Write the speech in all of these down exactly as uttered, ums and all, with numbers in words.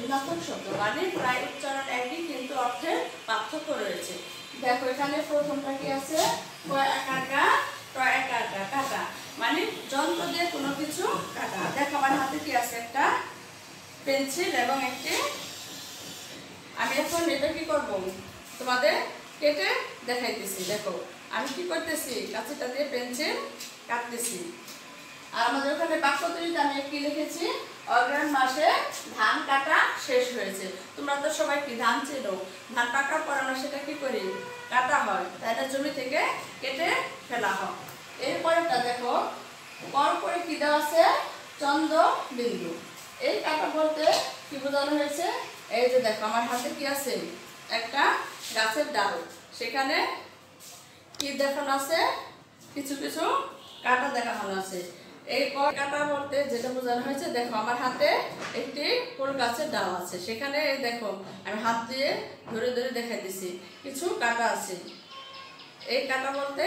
ভিন্নাত্মক শব্দ, মানে প্রায় উচ্চারণ একই কিন্তু অর্থে পার্থক্য রয়েছে। দেখো এখানে প্রথমটা কি আছে, ক একা ট একা কাটা, মানে যন্ত্র দিয়ে কোনো কিছু কাটা। দেখো আমার হাতে কি আছে, একটা পেন্সিল এবং একটি, আমি এখন এটা কি করব তোমাদের কেটে দেখাইতেছি। দেখো আমি কি করতেছি, কাঁচিটা দিয়ে পেন্সিল কাটতেছি। আর আমাদের ওখানে বাক্য তৈরিতে আমি কি লিখেছি, অগ্রহায়ণ মাসে ধান কাটা শেষ হয়েছে। তোমরা তো সবাই কি ধান চেনো, ধান পাকার পর আমরা সেটা কি করি, কাটা হয়, তাই না, জমি থেকে কেটে ফেলা হয়। এরপরেটা দেখো, পর পরে কি দেওয়া আছে, চন্দ্র বিন্দু। এই কাটা বলতে কি বোঝানো হয়েছে, এই যে দেখো আমার হাতে কি আছে, একটা গাছের ডাল, সেখানে কি দেখানো আছে, কিছু কিছু কাটা দেখানো আছে। এই কাটা বলতে যেটা বোঝানো হয়েছে, দেখো আমার হাতে একটি ফুল গাছের ডাল আছে, সেখানে দেখো আমি হাত দিয়ে ধরে ধরে দেখাই দিছি কিছু কাটা আছে। এই কাটা বলতে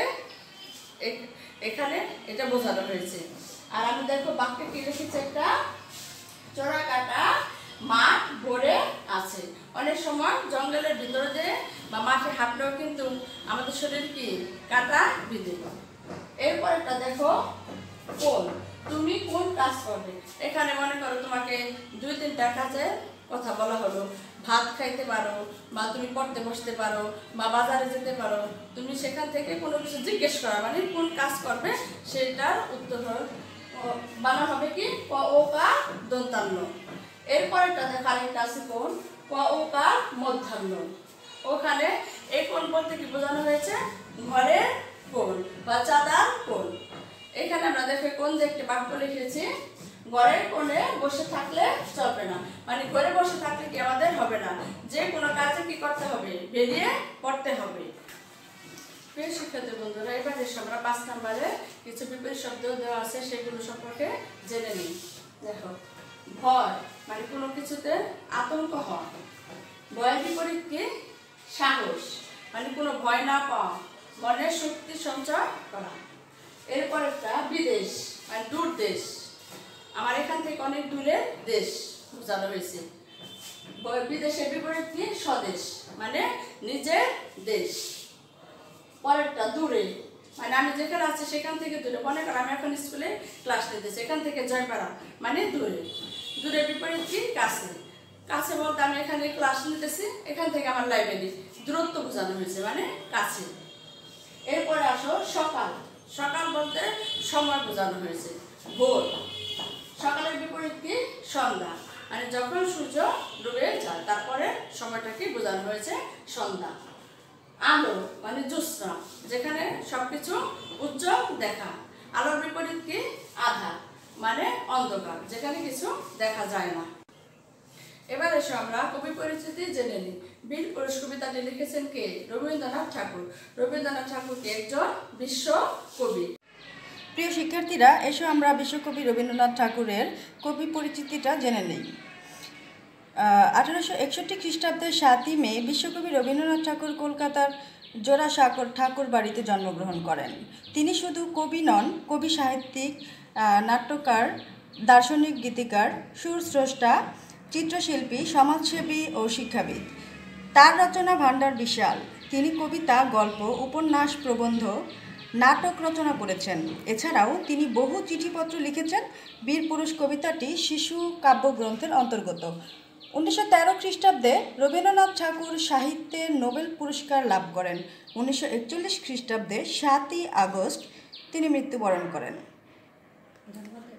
এখানে এটা বোঝানো হয়েছে। আর আমি দেখো বাক্যে কি লিখেছি, একটা চোরা কাটা মাঠ ভরে আছে। অনেক সময় জঙ্গলের ভিতরে দিয়ে বা মাঠে হাঁটলেও কিন্তু আমাদের শরীর কি কাটা বিঁধে। এরপরটা দেখো, কোন, তুমি কোন কাজ করবে। এখানে মনে করো তোমাকে দুই তিনটা কাজের কথা বলা হলো, ভাত খাইতে পারো, বা তুমি পড়তে বসতে পারো, বা বাজারে যেতে পারো। তুমি সেখান থেকে কোনো কিছু জিজ্ঞেস করা, মানে কোন কাজ করবে সেটার উত্তর বানানো হবে কি, ক ও কা দন্তান্ন। এরপরেটা দেখো আরেকটা আছে কোন, ক ও কা মধ্যাহ্ন। ওখানে এই কোন বলতে কি বোঝানো হয়েছে, ঘরের কোন বা চাঁদার কোন। এখানে আমরা দেখো কোন যে একটি বাক্য লিখেছি, ঘরের কোণে বসে থাকলে চলবে না, মানে ঘরে বসে থাকলে কি আমাদের হবে না, যে কোনো কাজে কি করতে হবে, বেরিয়ে পড়তে হবে। প্রিয় শিক্ষার্থী বন্ধুরা, এবার এসে আমরা পাঁচ নম্বরে কিছু বিপরীত শব্দ দেওয়া আছে, সেগুলো সম্পর্কে জেনে নিই। দেখো, ভয়, মানে কোনো কিছুতে আতঙ্ক হওয়া। ভয়ের বিপরীত কি, সাহস, মানে কোনো ভয় না পাওয়া, মনের শক্তি সঞ্চয় করা। এরপর একটা বিদেশ, মানে দূর দেশ, আমার এখান থেকে অনেক দূরের দেশ বোঝানো হয়েছে। বিদেশের বিপরীত কি, স্বদেশ, মানে নিজের দেশ। পরেরটা দূরে, মানে আমি যেখানে আছি সেখান থেকে দূরে। মনে করো আমি এখন স্কুলে ক্লাস নিতেছি, এখান থেকে জয়পাড়া, মানে দূরে। দূরের বিপরীত কি, কাছে। কাছে বলতে আমি এখানে ক্লাস নিতেছি, এখান থেকে আমার লাইব্রেরি, দূরত্ব বোঝানো হয়েছে, মানে কাছে। এরপরে আসো সকাল, সকাল বলতে সময় বোঝানো হয়েছে। ভোর, সকালের বিপরীত কি, সন্ধ্যা, মানে যখন সূর্য ডুবে যায় তারপরে সময়টাকে বোঝানো হয়েছে সন্ধ্যা। আলো, মানে জ্যোৎস্না, যেখানে সবকিছু উজ্জ্বল দেখা। আলোর বিপরীত কি, আধার, মানে অন্ধকার, যেখানে কিছু দেখা যায় না। এবার এসে আমরা কবি পরিচিতি জেনে নিই। বীর পুরুষ কবিতাটি লিখেছেন কে, রবীন্দ্রনাথ ঠাকুর। রবীন্দ্রনাথ ঠাকুরকে একজন বিশ্ব কবি। প্রিয় শিক্ষার্থীরা, এসো আমরা বিশ্বকবি রবীন্দ্রনাথ ঠাকুরের কবি পরিচিতিটা জেনে নিই। আঠারোশো একষট্টি খ্রিস্টাব্দের সাতই মে বিশ্বকবি রবীন্দ্রনাথ ঠাকুর কলকাতার জোড়াসাঁকোর ঠাকুর বাড়িতে জন্মগ্রহণ করেন। তিনি শুধু কবি নন, কবি, সাহিত্যিক, নাট্যকার, দার্শনিক, গীতিকার, সুরস্রষ্টা, চিত্রশিল্পী, সমাজসেবী ও শিক্ষাবিদ। তার রচনা ভাণ্ডার বিশাল। তিনি কবিতা, গল্প, উপন্যাস, প্রবন্ধ, নাটক রচনা করেছেন। এছাড়াও তিনি বহু চিঠিপত্র লিখেছেন। বীর পুরুষ কবিতাটি শিশু কাব্যগ্রন্থের অন্তর্গত। উনিশশো তেরো খ্রিস্টাব্দে রবীন্দ্রনাথ ঠাকুর সাহিত্যে নোবেল পুরস্কার লাভ করেন। উনিশশো একচল্লিশ খ্রিস্টাব্দে সাতই আগস্ট তিনি মৃত্যুবরণ করেন। ধন্যবাদ।